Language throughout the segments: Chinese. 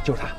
就是他。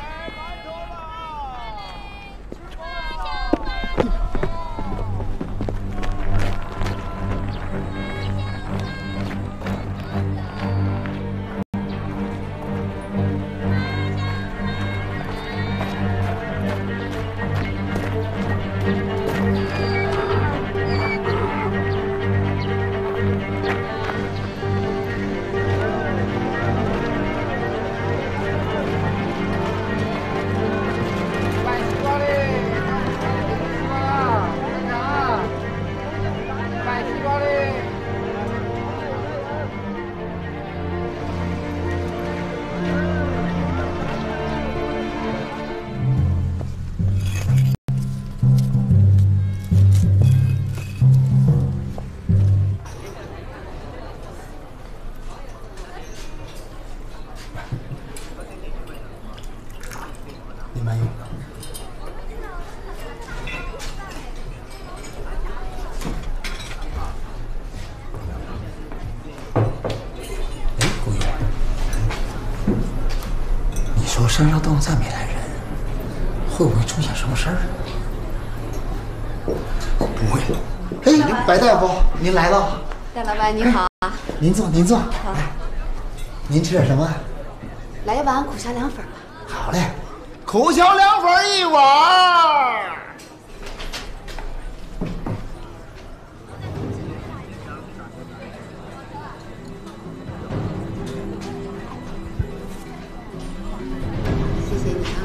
你满意吗？哎，顾月，你说山上到再没来人，会不会出现什么事儿？不会。哎，白大夫，您来了。 戴老板你好。 您坐，您坐。 好。 来，您吃点什么？ 来一碗苦荞凉粉。 好嘞。苦荞凉粉1碗。 谢谢你啊。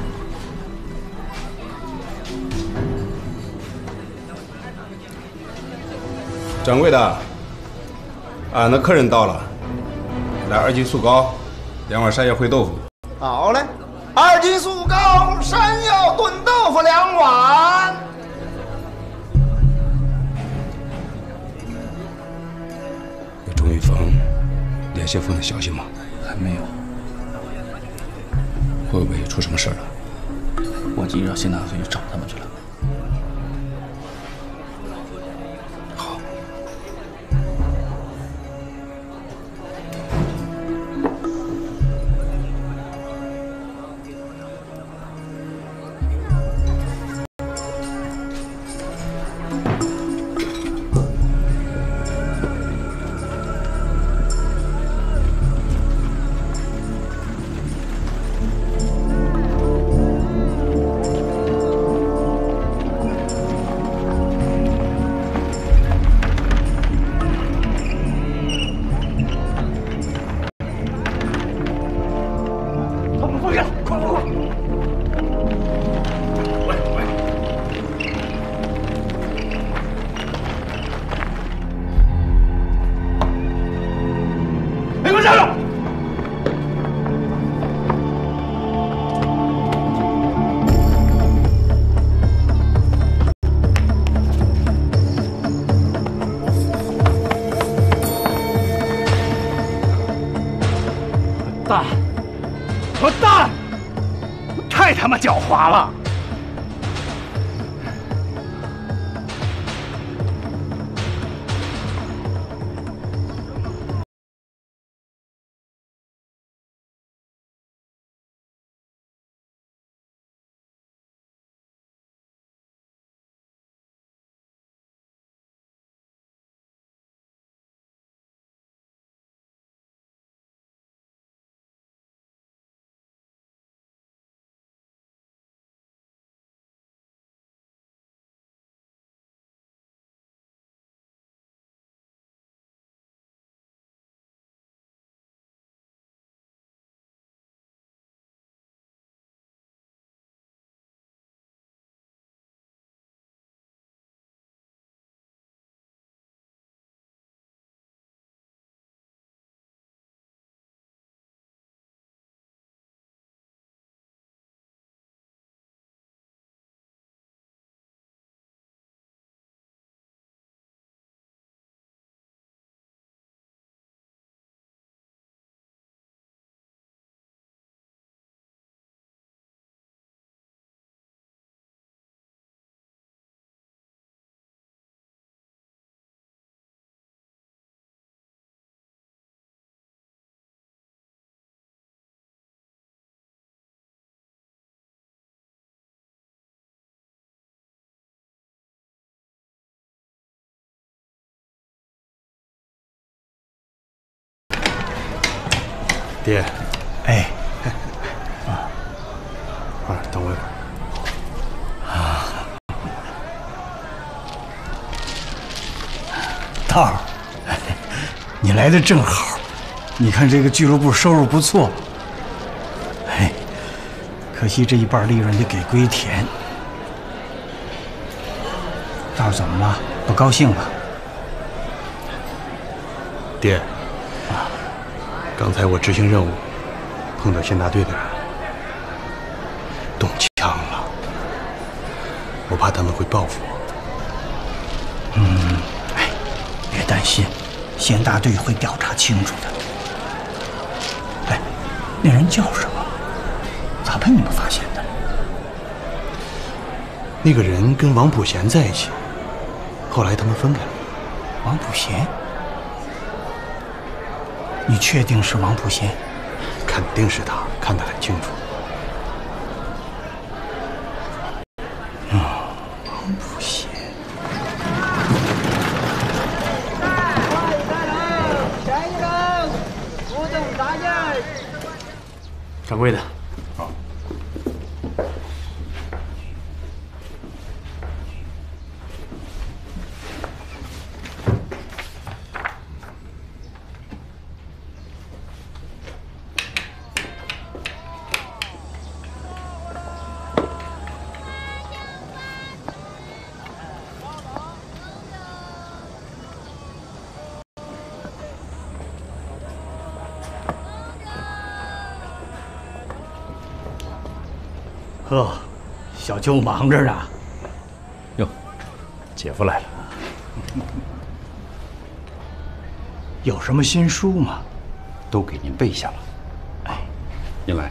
掌柜的，俺的客人到了，来2斤素糕，2碗山药烩豆腐。 好嘞。2斤素糕，山药炖豆腐2碗。 有钟玉峰、连先锋的消息吗？ 还没有。 会不会出什么事儿了？ 我已经让谢大嘴去找他们去了。 混蛋！太他妈狡猾了！ 爹， 哎， 等我一会儿。 道儿，你来的正好。你看这个俱乐部收入不错，哎，可惜这一半利润得给归田。道儿怎么了？不高兴了？ 爹，刚才我执行任务，碰到县大队的人，动枪了，我怕他们会报复我。 别担心，县大队会调查清楚的。哎，那人叫什么？咋被你们发现的？ 那个人跟王普贤在一起，后来他们分开了。 王普贤？你确定是王普贤？ 肯定是他，看得很清楚。 王普贤。 掌柜的， 呵，小舅忙着呢。 哟，姐夫来了。 有什么新书吗？ 都给您备下了。哎，您来。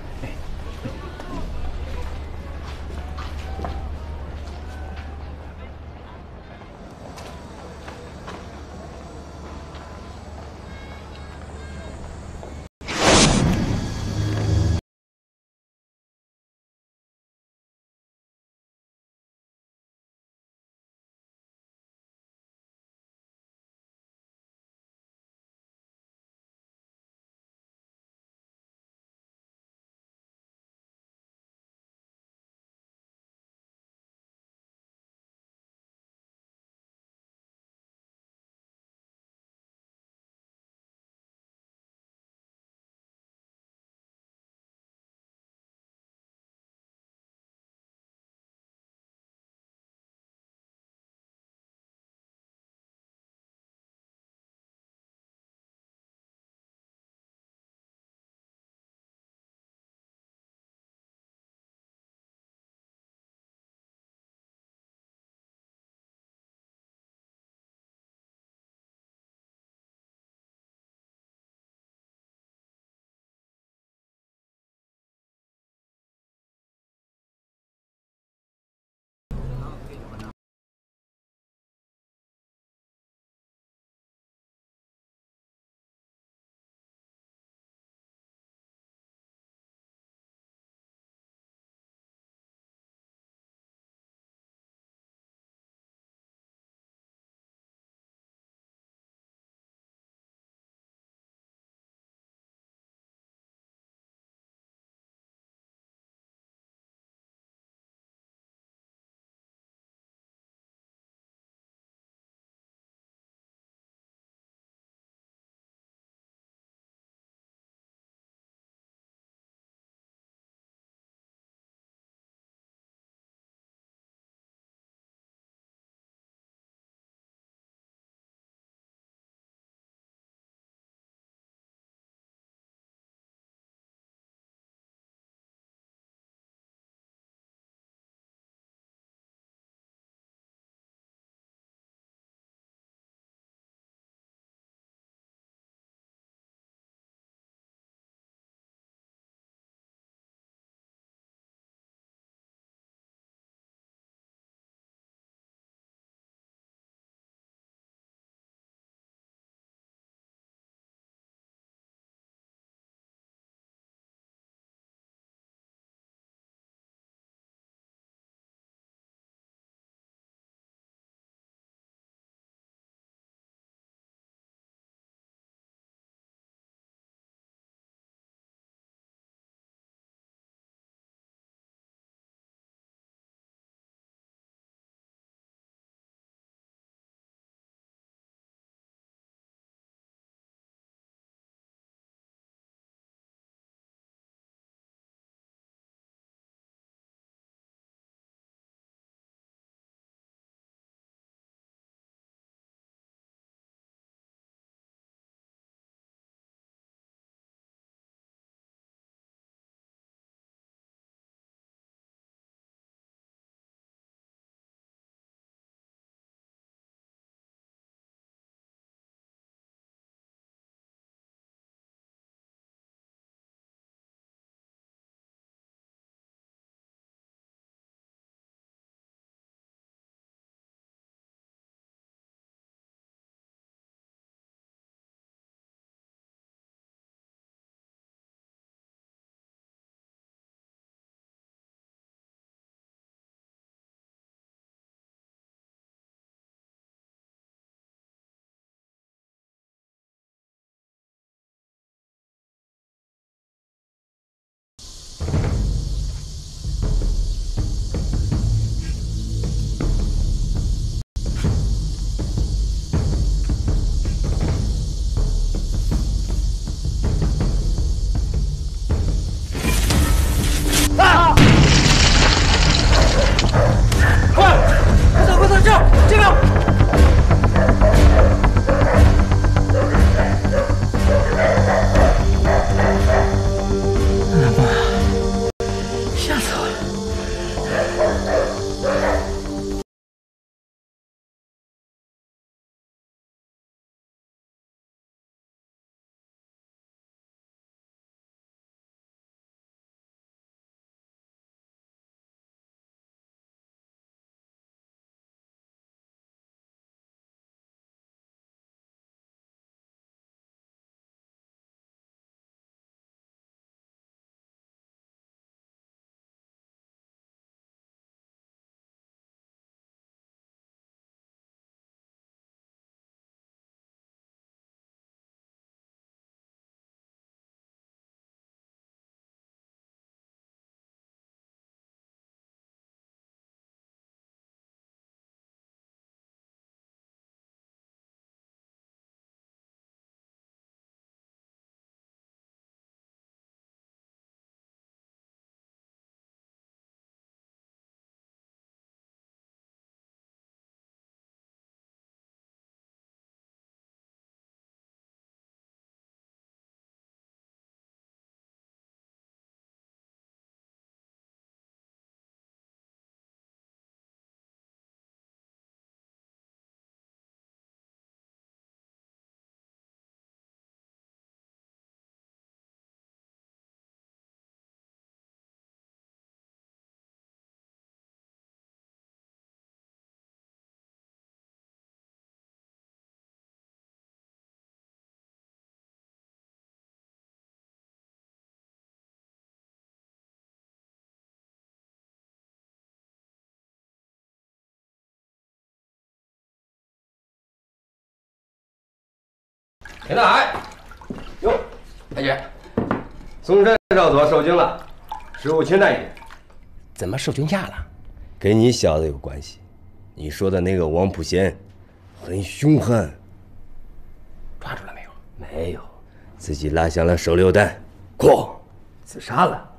田大海，哟，大姐，嵩山少佐受惊了，事务清淡一点。 怎么受惊吓了？跟你小子有关系。你说的那个王普贤，很凶悍。 抓住了没有？ 没有，自己拉响了手榴弹，哐，自杀了。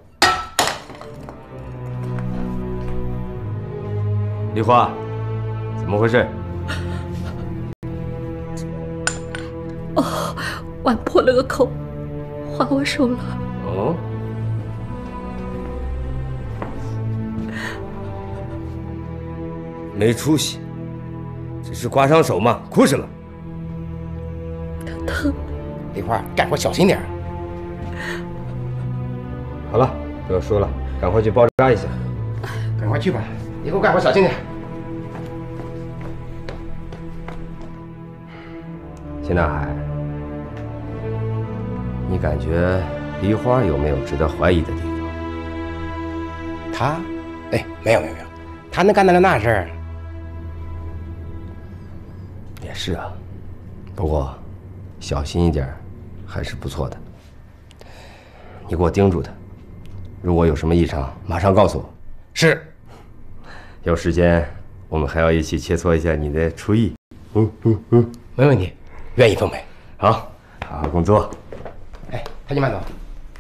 梨花，怎么回事？ 哦，碗破了个口，划我手了。 哦。没出息，只是刮伤手嘛，哭什么？ 疼。 梨花，干活小心点。好了，不要说了，赶快去包扎一下。赶快去吧，以后干活小心点。秦大海，你感觉梨花有没有值得怀疑的地方？ 他，哎，没有，他能干得了那事儿？ 也是啊，不过小心一点还是不错的。你给我盯住他，如果有什么异常，马上告诉我。 是。 有时间我们还要一起切磋一下你的厨艺。 没问题，愿意奉陪。 好，好好工作。 哎，太君慢走。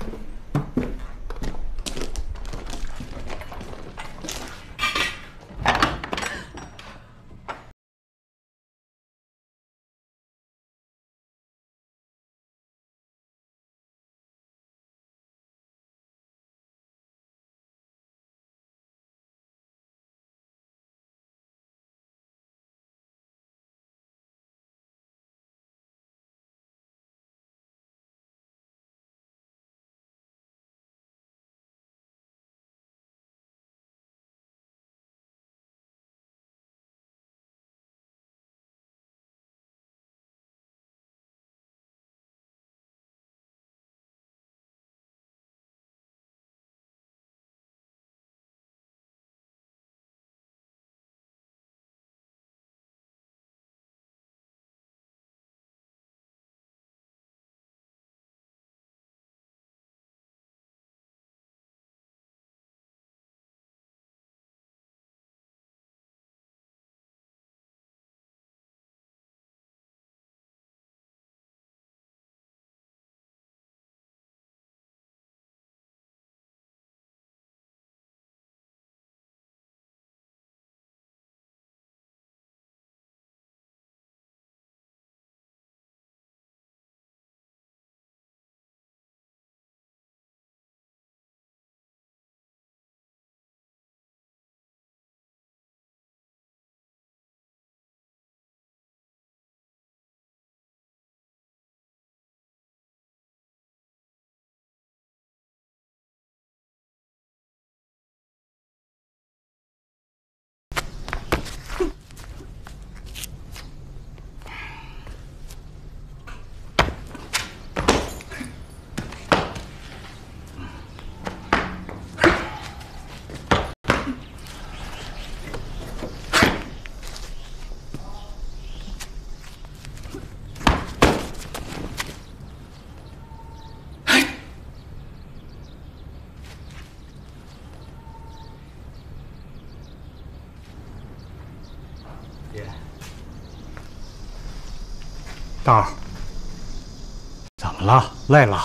道儿，怎么了？累了？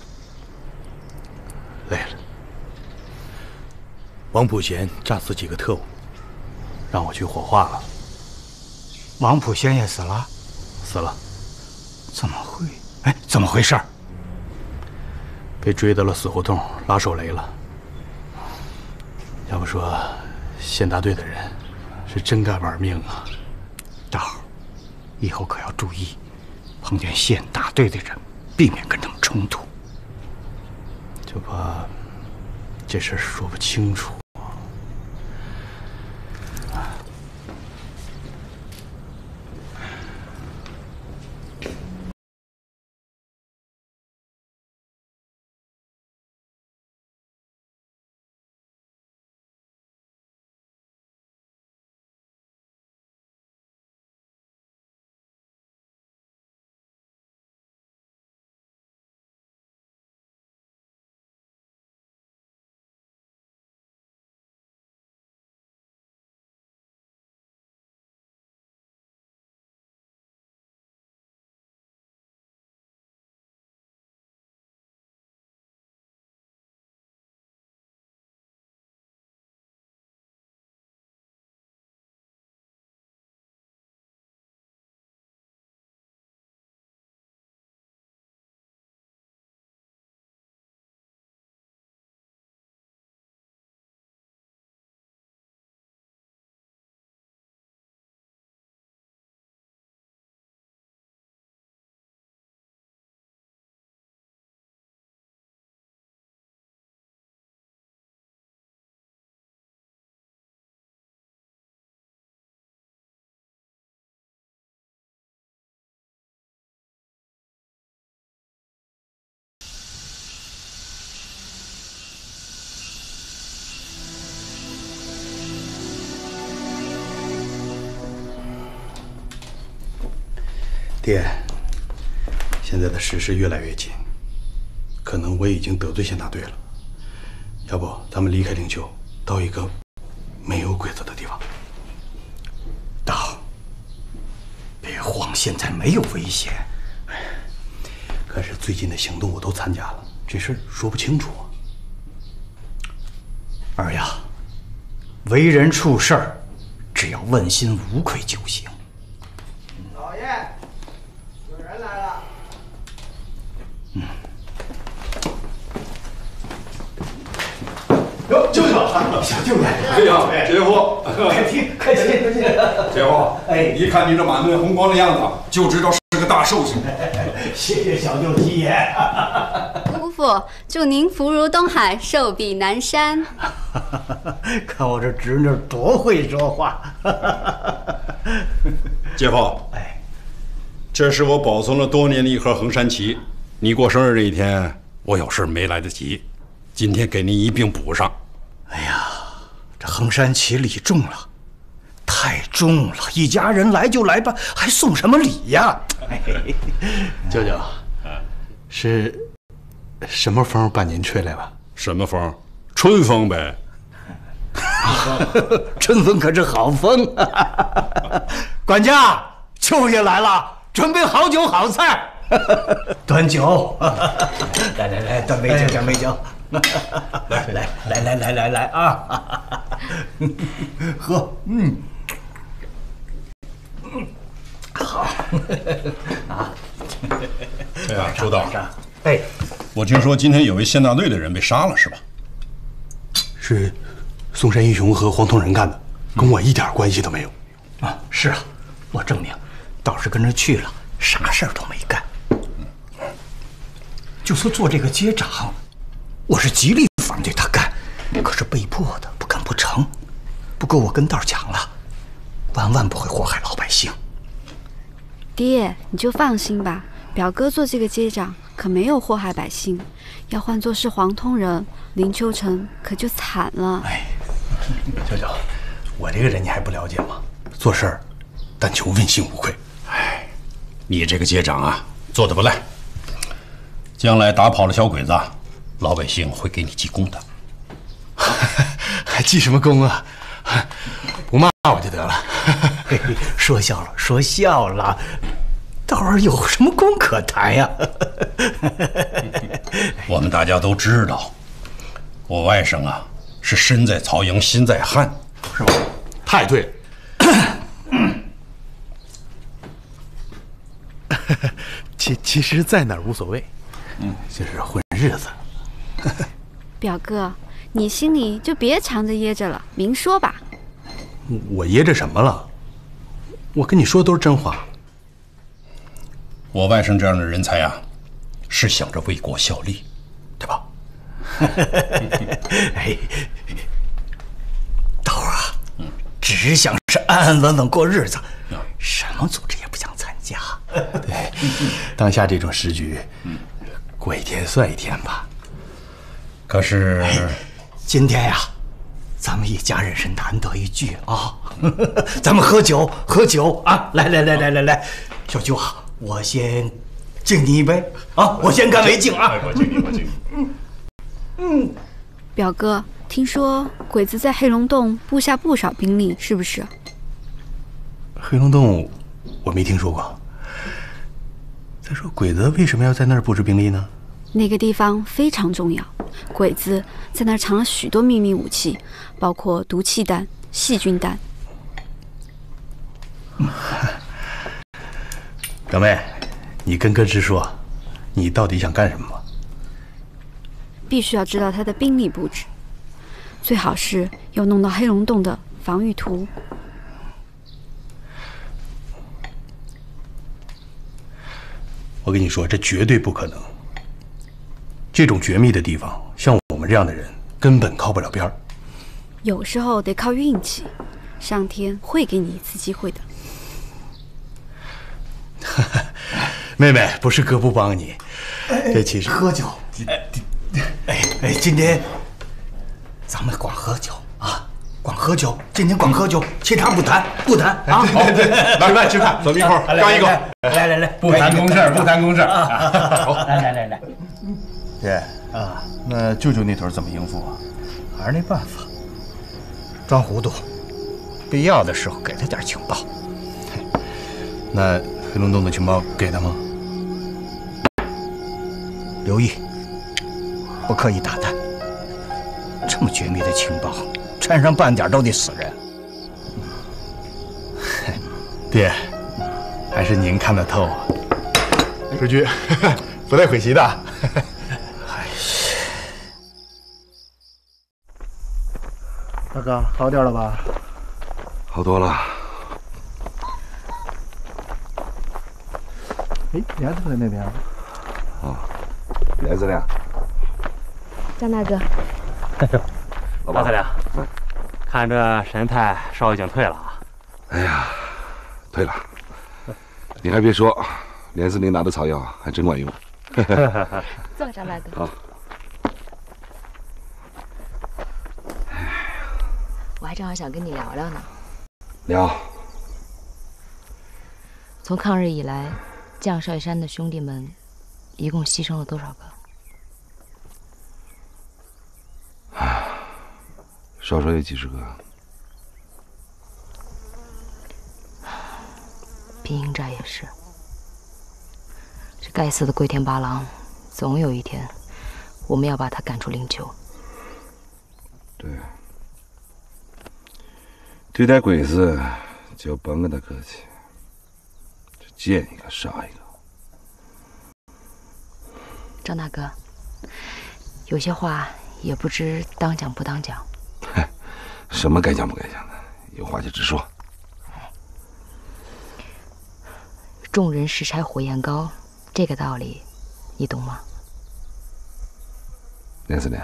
累了。王普贤炸死几个特务，让我去火化了。 王普贤也死了？ 死了。 怎么会？哎，怎么回事？ 被追到了死胡同，拉手雷了。要不说，县大队的人是真敢玩命啊！ 道儿，以后可要注意，碰见县大队的人，避免跟他们冲突。 就怕这事儿说不清楚。 爹，现在的时势越来越紧，可能我已经得罪县大队了。要不咱们离开灵丘，到一个没有鬼子的地方。 道，别慌，现在没有危险。 可是最近的行动我都参加了，这事说不清楚啊。 二丫，为人处事儿，只要问心无愧就行。 老爷，有人来了。 哟，舅舅，小舅来了。哎呀，姐夫， 客气。 姐夫，哎，一看你这满面红光的样子，就知道是个大寿星。 谢谢小舅吉爷。 姑父，祝您福如东海，寿比南山。 看我这侄女多会说话。 姐夫，哎，这是我保存了多年的一盒衡山旗，你过生日这一天，我有事没来得及，今天给您一并补上。 哎呀，这衡山旗礼重了，太重了，一家人来就来吧，还送什么礼呀？ 舅舅，是什么风把您吹来了？ 什么风？春风呗。 春风可是好风。管家，舅爷来了，准备好酒好菜。端酒。来，端杯酒，端杯酒。来啊！喝，好啊！ 哎呀，周道， 哎， 我听说今天有位县大队的人被杀了，是吧？ 是嵩山英雄和黄铜人干的，跟我一点关系都没有。 啊，是啊，我证明，倒是跟着去了，啥事儿都没干。就说做这个街长，我是极力反对他干，可是被迫的，不干不成。不过我跟道讲了，万不会祸害老百姓。 爹，你就放心吧，表哥做这个街长可没有祸害百姓，要换作是黄通人，灵丘城可就惨了。 哎，舅舅，我这个人你还不了解吗？做事儿但求问心无愧。 哎，你这个街长啊，做得不赖。将来打跑了小鬼子，老百姓会给你记功的。 还记什么功啊？不骂我就得了。 说笑了，道儿有什么功可谈呀？ 我们大家都知道，我外甥啊是身在曹营心在汉， 是吧？太对了。其实在哪儿无所谓，就是混日子。 表哥，你心里就别藏着掖着了，明说吧。 我掖着什么了？我跟你说的都是真话。 我外甥这样的人才啊，是想着为国效力，对吧？ 哎，道儿啊，只想是安安稳稳过日子，什么组织也不想参加。 对，当下这种时局，过一天算一天吧。 可是， 今天呀，咱们一家人是难得一聚啊，咱们喝酒啊！来，小舅啊，我先敬你一杯啊！我先干为敬啊！ 我敬你。 表哥，听说鬼子在黑龙洞布下不少兵力，是不是？ 黑龙洞我没听说过。再说鬼子为什么要在那儿布置兵力呢？ 那个地方非常重要，鬼子在那儿藏了许多秘密武器，包括毒气弹、细菌弹。 表妹，你跟哥直说，你到底想干什么吧？ 必须要知道他的兵力布置，最好是要弄到黑龙洞的防御图。 我跟你说，这绝对不可能。这种绝密的地方，像我们这样的人根本靠不了边儿。 有时候得靠运气，上天会给你一次机会的。 妹妹，不是哥不帮你，这其实喝酒。今天咱们光喝酒啊，光喝喝酒，今天光喝酒，其他不谈啊！ 对，来吃饭，走一口，干一口。 来， 不谈公事，不谈公事。 好，来。 爹啊，那舅舅那头怎么应付啊？ 还是那办法，装糊涂，必要的时候给他点情报。 那黑龙洞的情报给他吗？ 留意，不可以打探。这么绝密的情报，掺上半点都得死人。 爹，还是您看得透啊。出去，不带悔棋的。 大哥，好点了吧？ 好多了。 哎，莲子在那边。 啊，莲子呢？ 张大哥。 老太太，看这神态，烧已经退了啊。 哎呀，退了。你还别说，连司令拿的草药还真管用。 坐，张大哥。 好。 我还正好想跟你聊聊呢。 聊。 从抗日以来，将少爷山的兄弟们，一共牺牲了多少个？ 少说有几十个。 兵营寨也是。这该死的龟田八郎，总有一天，我们要把他赶出灵丘。 对。对待鬼子就甭跟他客气，这见一个杀一个。 张大哥，有些话也不知当讲不当讲。 什么该讲不该讲的，有话就直说。 众人拾柴火焰高，这个道理，你懂吗？ 连司令，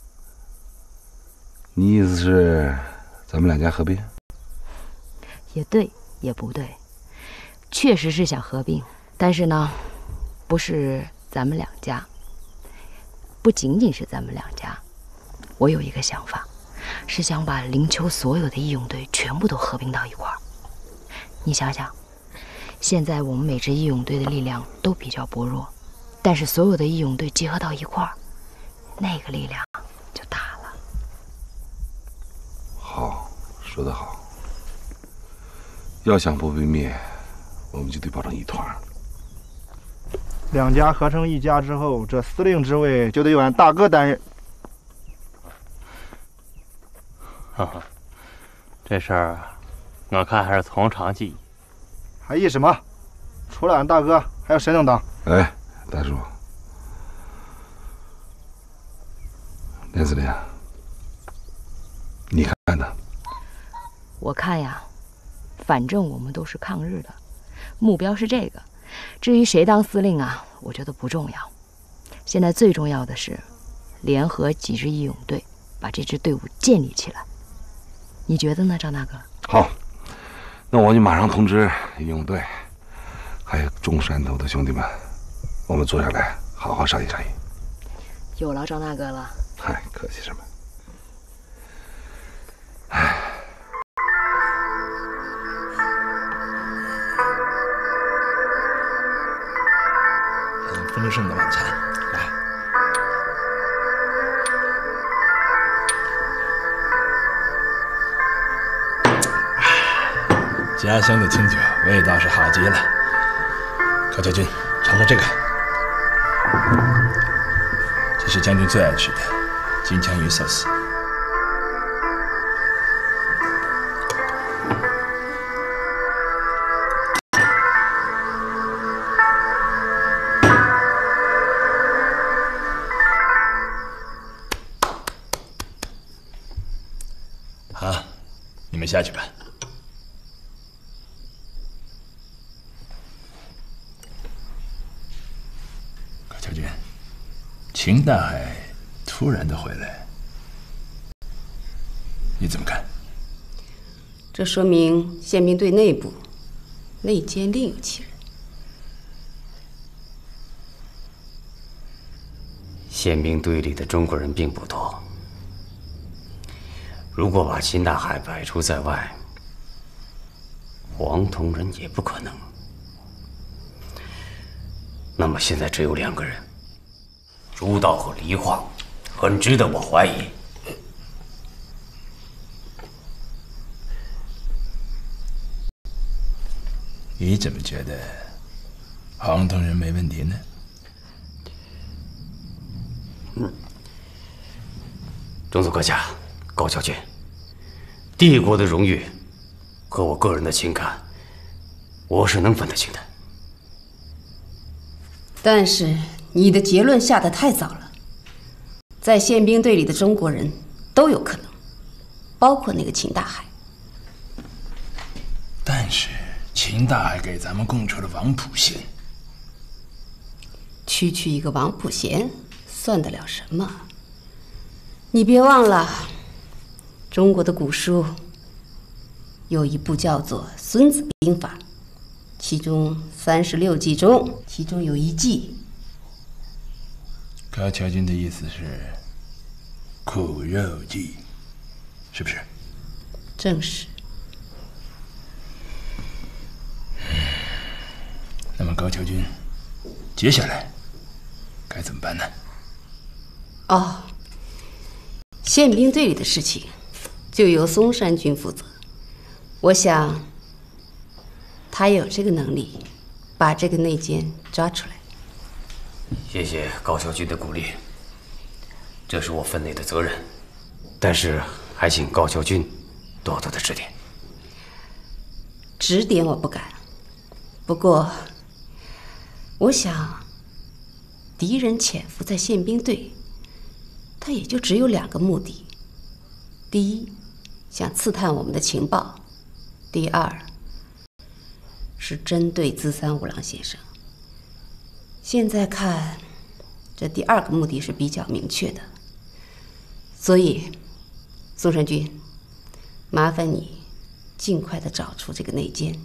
你意思是咱们两家合并？ 也对，也不对，确实是想合并，但是呢，不是咱们两家，不仅仅是咱们两家。我有一个想法，是想把灵丘所有的义勇队全部都合并到一块儿。你想想，现在我们每支义勇队的力量都比较薄弱，但是所有的义勇队结合到一块儿，那个力量就大了。 好，说得好。要想不被灭，我们就得保证一团。 两家合成一家之后，这司令职位就得由俺大哥担任。 这事儿，我看还是从长计议。 还议什么？除了俺大哥，还有谁能当？ 哎，大叔，连司令，你看呢？ 我看呀，反正我们都是抗日的，目标是这个。至于谁当司令啊，我觉得不重要。现在最重要的是，联合几支义勇队，把这支队伍建立起来。你觉得呢，张大哥？ 好，那我就马上通知义勇队，还有中山头的兄弟们，我们坐下来好好商议商议。 有劳张大哥了。 嗨，客气什么？ 很丰盛的晚餐，来。家乡的清酒味道是好极了。高家军，尝尝这个，这是将军最爱吃的金枪鱼寿司。好，你们下去吧。高军，秦大海突然的回来，你怎么看？ 这说明宪兵队内部内奸另有其人。 宪兵队里的中国人并不多， 如果把秦大海摆出在外，黄铜人也不可能。那么现在只有2个人，朱道和黎化，很值得我怀疑。 你怎么觉得黄铜人没问题呢？ 中佐阁下，高桥君，帝国的荣誉和我个人的情感，我是能分得清的。 但是你的结论下得太早了，在宪兵队里的中国人都有可能，包括那个秦大海。 但是秦大海给咱们供出了王普贤， 区区一个王普贤，算得了什么？你别忘了，中国的古书有一部叫做《孙子兵法》，其中36计中，其中有一计。 高桥君的意思是苦肉计，是不是？ 正是。 那么高桥君，接下来该怎么办呢？ 哦，宪兵队里的事情就由松山君负责。我想，他有这个能力，把这个内奸抓出来。 谢谢高桥君的鼓励，这是我分内的责任，但是还请高桥君多多的指点。 指点我不敢，不过，我想，敌人潜伏在宪兵队，他也就只有2个目的：第一，想刺探我们的情报；第二，是针对资三五郎先生。现在看，这第2个目的是比较明确的。所以，松山君，麻烦你尽快的找出这个内奸。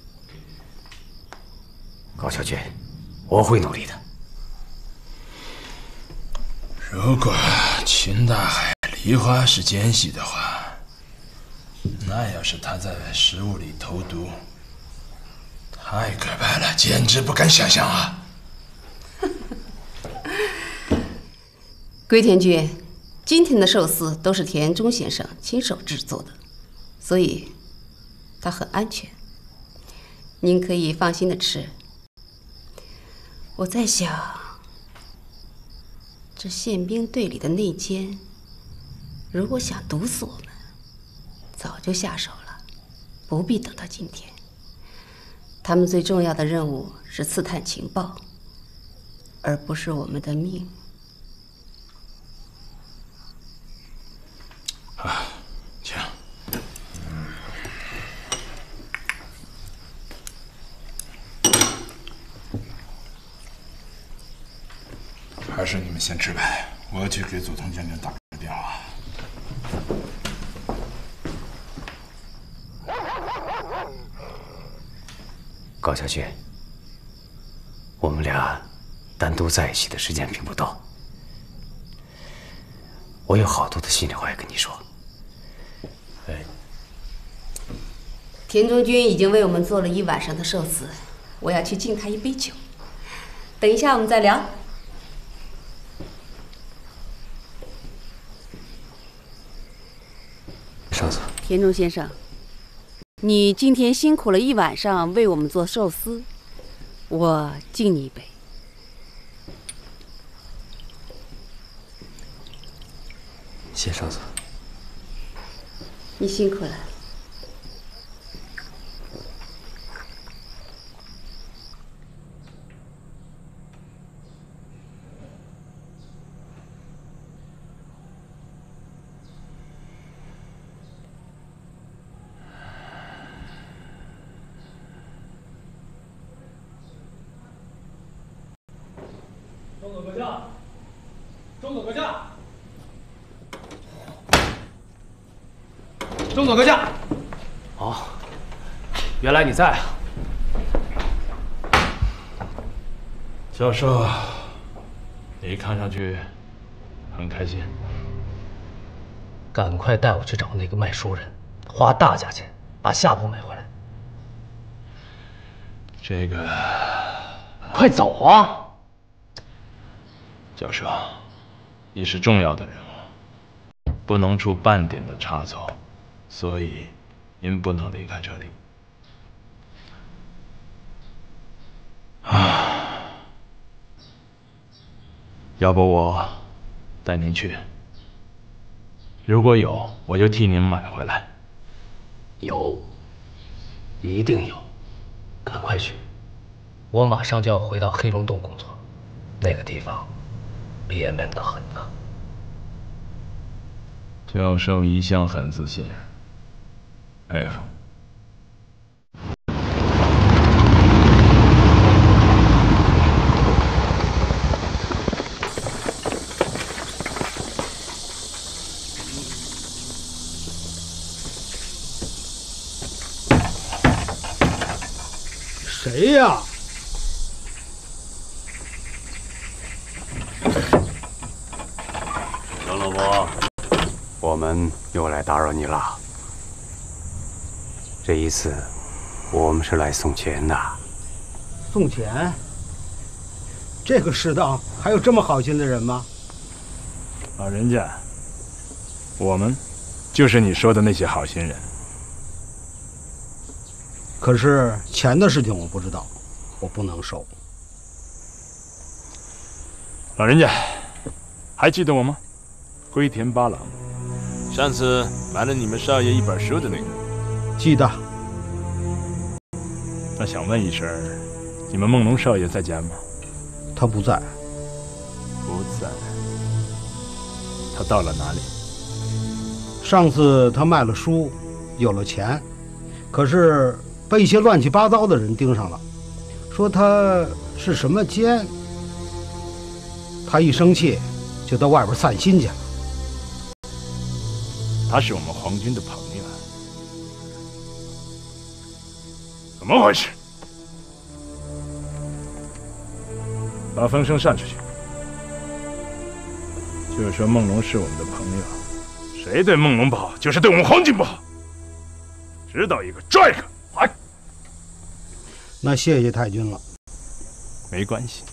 高桥君，我会努力的。 如果秦大海、梨花是奸细的话，那要是他在食物里投毒，太可怕了，简直不敢想象啊！ 龟田君，今天的寿司都是田中先生亲手制作的，所以它很安全，您可以放心的吃。我在想，这宪兵队里的内奸，如果想毒死我们，早就下手了，不必等到今天。他们最重要的任务是刺探情报，而不是我们的命。 啊，请。还是你们先吃吧，我要去给佐藤将军打个电话。 高桥君，我们俩单独在一起的时间并不多，我有好多的心里话要跟你说。 田中君已经为我们做了1晚上的寿司，我要去敬他一杯酒。等一下我们再聊。 少佐， 田中先生，你今天辛苦了1晚上为我们做寿司，我敬你一杯。 谢少佐。 你辛苦了。 中佐阁下，中佐阁下，中佐阁下。 哦，原来你在啊。 教授，你看上去很开心。 赶快带我去找那个卖书人，花大价钱把下铺买回来。 这个， 快走啊！ 教授，你是重要的人物，不能出半点的差错，所以您不能离开这里。要不我带您去，如果有，我就替您买回来。 有，一定有，赶快去！我马上就要回到黑龙洞工作，那个地方憋闷得很呐。 教授一向很自信。F。 谁呀？ 张老伯，我们又来打扰你了。这一次，我们是来送钱的。 送钱？这个世道还有这么好心的人吗？ 老人家，我们就是你说的那些好心人。 可是钱的事情我不知道，我不能收。 老人家，还记得我吗？龟田八郎，上次买了你们少爷一本书的那个。 记得。 那想问一声，你们梦龙少爷在家吗？ 他不在。 不在。他到了哪里？ 上次他卖了书，有了钱，可是被一些乱七八糟的人盯上了，说他是什么奸。他一生气，就到外边散心去了。 他是我们皇军的朋友，怎么回事？把风声散出去，就是说梦龙是我们的朋友，谁对梦龙不好，就是对我们皇军不好。知道一个抓一个。哎， 那谢谢太君了。 没关系，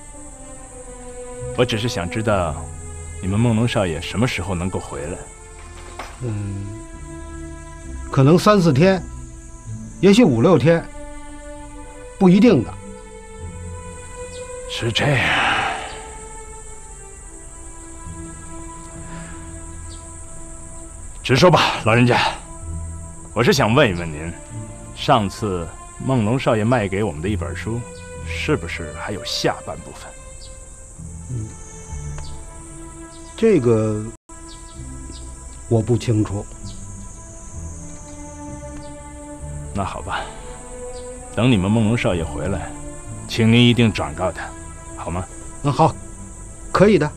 我只是想知道你们梦龙少爷什么时候能够回来。 可能3、4天，也许5、6天，不一定的。 是这样。直说吧，老人家，我是想问一问您，上次梦龙少爷卖给我们的一本书，是不是还有下半部分？ 这个我不清楚。 那好吧，等你们梦龙少爷回来，请您一定转告他，好吗？ 好，可以的。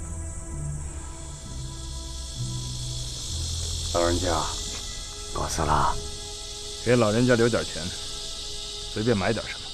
老人家，告辞了。 给老人家留点钱，随便买点什么。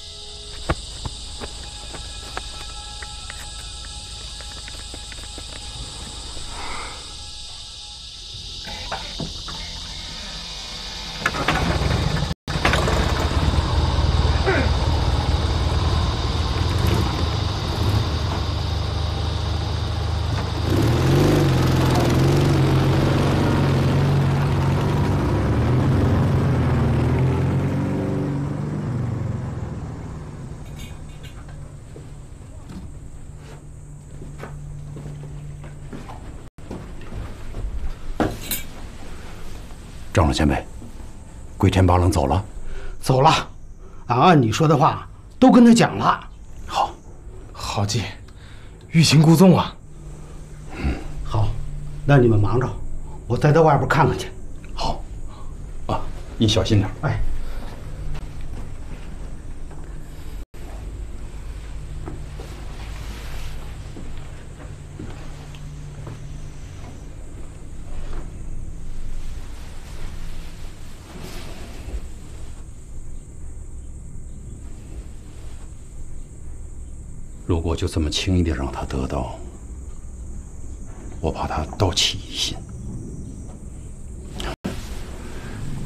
长老前辈，龟田八郎走了。 走了，俺按你说的话都跟他讲了。 好，好计，欲擒故纵啊！ 好，那你们忙着，我再到外边看看去。 好，啊，你小心点。 哎。 如果就这么轻易地让他得到，我怕他倒起疑心。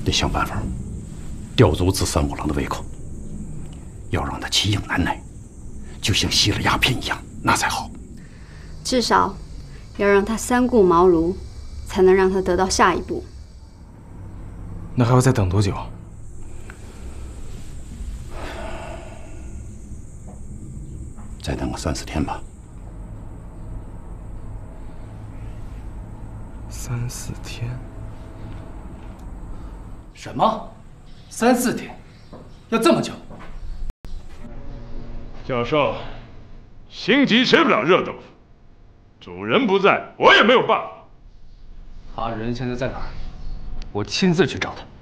得想办法吊足子三五郎的胃口，要让他奇痒难耐，就像吸了鸦片一样，那才好。 至少要让他三顾茅庐，才能让他得到下一步。 那还要再等多久？ 再等个3、4天吧。 3、4天？ 什么？3、4天？要这么久？ 教授，心急吃不了热豆腐，主人不在，我也没有办法。 他人现在在哪儿？我亲自去找他。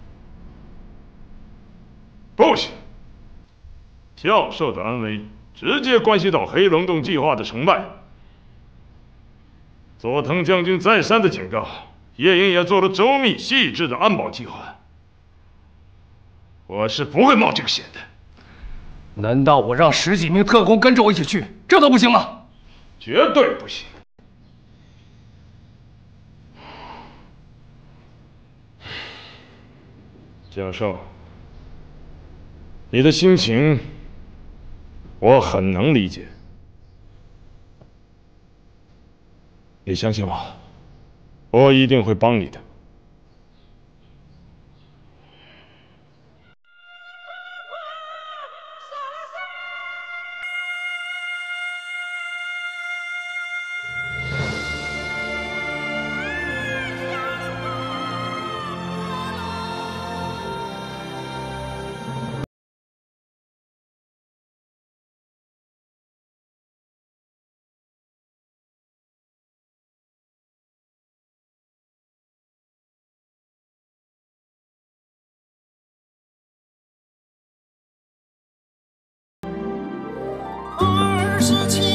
不行，教授的安危直接关系到黑龙洞计划的成败。佐藤将军再三的警告，叶营也做了周密细致的安保计划。我是不会冒这个险的。 难道我让10几名特工跟着我一起去，这都不行吗？ 绝对不行。教授，你的心情我很能理解。你相信我，我一定会帮你的。 27